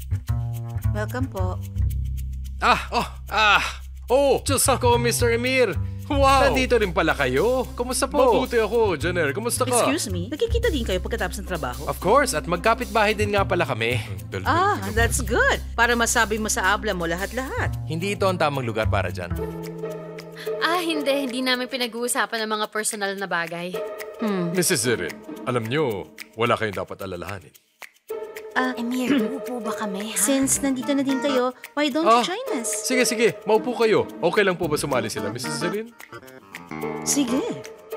Welcome po. Diyos ko, Mr. Emir. Wow! Nandito rin pala kayo. Kumusta po? Mabuti ako, Jenner. Kumusta ka? Excuse me, nakikita din kayo pagkatapos ng trabaho? Of course, at magkapit-bahay din nga pala kami. That's good. Para masabi mo sa abla mo lahat-lahat. Hindi ito ang tamang lugar para dyan. Hindi namin pinag-uusapan ng mga personal na bagay. Mrs. Zerin, alam nyo, wala kayong dapat alalahanin. Emir, uupo ba kami, ha? Since nandito na din kayo, why don't you join us? Sige, maupo kayo. Okay lang po ba sumali sila, Mrs. Zerin? Sige.